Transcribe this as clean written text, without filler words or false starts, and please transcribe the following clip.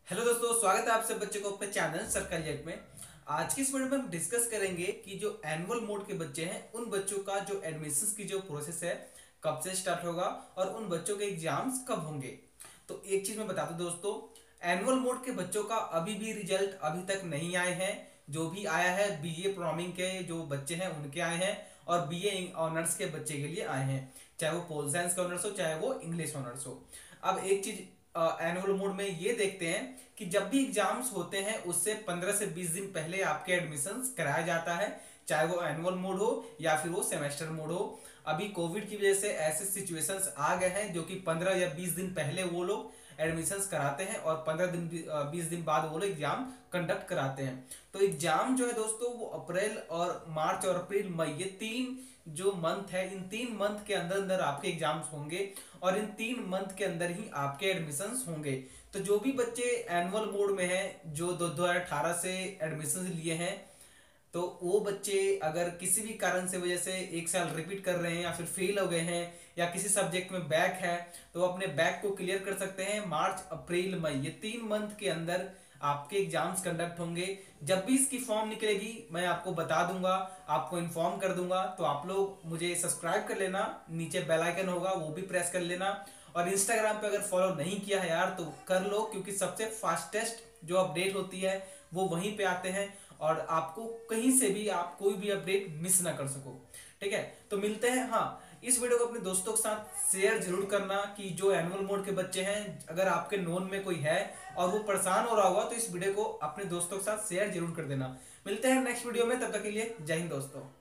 Hello दोस्तों, स्वागत है आप सब बच्चों को अपने चैनल सर्कल जेट में। आज की इस वीडियो में हम डिस्कस करेंगे कि जो एनुअल मोड के बच्चे हैं उन बच्चों का जो एडमिशंस की जो प्रोसेस है कब से स्टार्ट होगा और उन बच्चों के एग्जाम्स कब होंगे। तो एक चीज मैं बता दूं दोस्तों, एनुअल मोड के बच्चों का अभी भी रिजल्ट अभी तक नहीं आए हैं। जो भी आया है बीए प्रोग्रामिंग के जो बच्चे हैं उनके आए हैं और बीए ऑनर्स के बच्चे के लिए आए हैं, चाहे वो पोल साइंस के ऑनर्स हो चाहे वो इंग्लिश ऑनर्स हो। अब एक चीज एनुअल मोड में ये देखते हैं कि जब भी एग्जाम्स होते हैं उससे 15 से 20 दिन पहले आपके एडमिशंस कराया जाता है, चाहे वो एनुअल मोड हो या फिर वो सेमेस्टर मोड हो। अभी कोविड की वजह से ऐसे सिचुएशंस आ गए हैं जो कि 15 या 20 दिन पहले वो लोग एडमिशंस कराते हैं और 15 दिन 20 दिन बाद वो लोग एग्जाम कंडक्ट कराते हैं। तो एग्जाम जो है दोस्तों वो अप्रैल और मार्च और अप्रैल मई ये तीन जो मंथ है, इन 3 मंथ के अंदर अंदर आपके एग्जाम्स होंगे और इन 3 मंथ के अंदर ही आपके एडमिशंस होंगे। तो जो भी बच्चे एनुअल मोड में हैं जो 2018 से एडमिशंस लिए हैं, तो वो बच्चे अगर किसी भी कारण से वजह से एक साल रिपीट कर रहे हैं या फिर फेल हो गए हैं या किसी सब्जेक्ट में बैक है तो अपने बैक को क्लियर कर सकते हैं। मार्च अप्रैल मई ये 3 मंथ के अंदर आपके एग्जाम्स कंडक्ट होंगे। जब भी इसकी फॉर्म निकलेगी मैं आपको बता दूंगा, आपको इन्फॉर्म कर दूंगा। तो आप लोग मुझे सब्सक्राइब कर लेना, नीचे बेल आइकन होगा वो भी प्रेस कर लेना। और इंस्टाग्राम पे अगर फॉलो नहीं किया है यार तो कर लो, क्योंकि सबसे फास्टेस्ट जो अपडेट होती है वो वहीं पे आते हैं और आपको कहीं से भी आप कोई भी अपडेट मिस ना कर सको। ठीक है, तो मिलते हैं। हाँ, इस वीडियो को अपने दोस्तों के साथ शेयर जरूर करना कि जो एनुअल मोड के बच्चे हैं, अगर आपके नोन में कोई है और वो परेशान हो रहा होगा तो इस वीडियो को अपने दोस्तों के साथ शेयर जरूर कर देना। मिलते हैं नेक्स्ट वीडियो में, तब तक के लिए जय हिंद दोस्तों।